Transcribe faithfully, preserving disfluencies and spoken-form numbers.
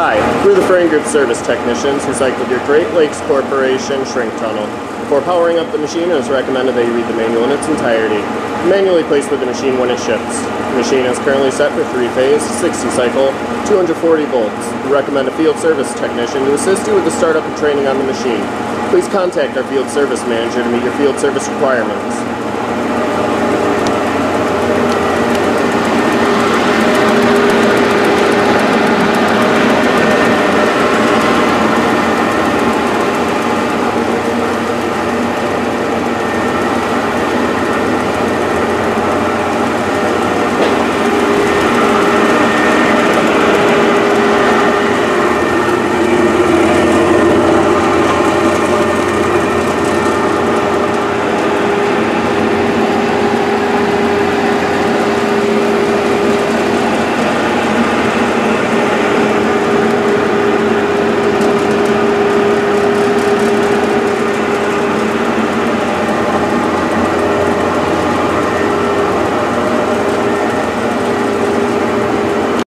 Hi, we're the Frain Group service technicians who cycled your Great Lakes Corporation shrink tunnel. Before powering up the machine, it is recommended that you read the manual in its entirety. Manually place with the machine when it ships. The machine is currently set for three-phase, sixty cycle, two hundred forty volts. We recommend a field service technician to assist you with the startup and training on the machine. Please contact our field service manager to meet your field service requirements.